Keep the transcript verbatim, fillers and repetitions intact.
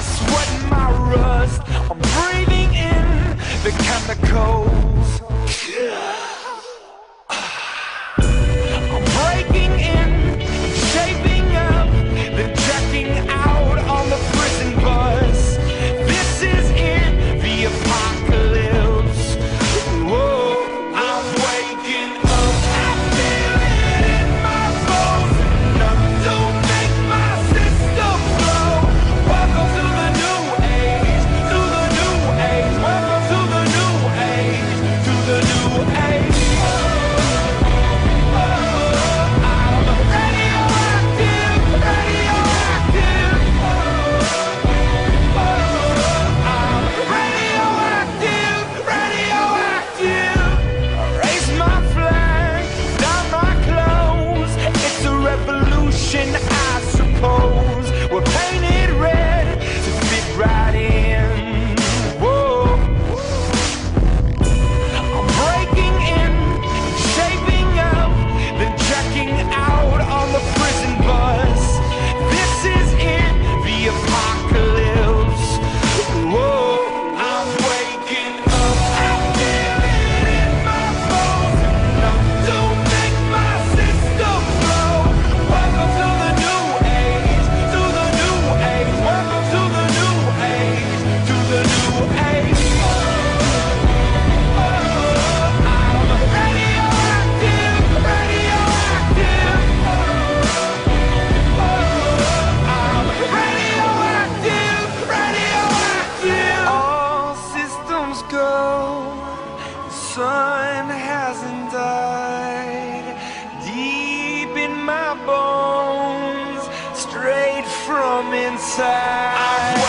sweat and my rust. I'm breathing in the chemicals. I'm breaking in, shaping up, then checking out on the prison bus. This is it, the apocalypse. Whoa, I'm waking up. I feel it in my bones. Enough to make my system blow. Welcome to the new age, to the new age. Welcome to the new age, to the new age. I suppose we're painted red to fit right in. Whoa. I'm breaking in, shaping up, then checking out on the prison bus. This is it, the apocalypse. Whoa, I'm waking up. I feel it in my bones. Enough to make my system blow. Welcome to the new age, to the new age. Welcome to the new age, to the new age. I'm radioactive, radioactive. I'm radioactive, radioactive. All systems go. The sun hasn't died. Deep in my bones, straight from inside.